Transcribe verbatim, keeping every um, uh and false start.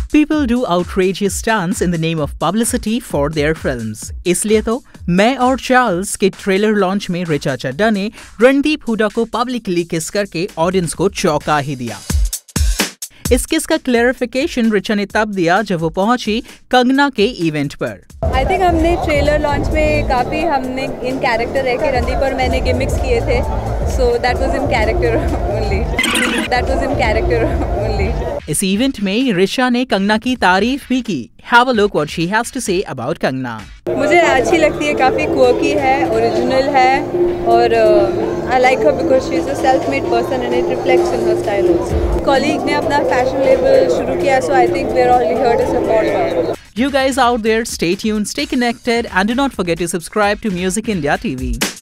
People do outrageous stunts in the name of publicity for their films. इसलिए तो मैं और चार्ल्स के ट्रेलर लॉन्च में ऋचा चड्ढा ने रणदीप हुड्डा को पब्लिकली किस करके ऑडियंस को चौंका ही दिया। इस किस का क्लैरिफिकेशन ऋचा ने तब दिया जब वो पहुंची कंगना के इवेंट पर। आई थिंक हमने ट्रेलर लॉन्च में काफ़ी हमने इन कैरेक्टर रह के रणदीप और मैंने गिमिक्स किए थे, so that was in character only that was in character only. इस इवेंट में ऋचा ने कंगना की तारीफ भी की। Have a look what she has to say about Kangana. मुझे अच्छी लगती है, काफ़ी क्वर्की है, ओरिजिनल है और I like her because she is a self made person and it reflects in her style also. Colleague ने अपना फैशन लेबल शुरू किया, so I think we are all here to support her. You guys out there, stay tuned, stay connected, and do not forget to subscribe to Music India T V.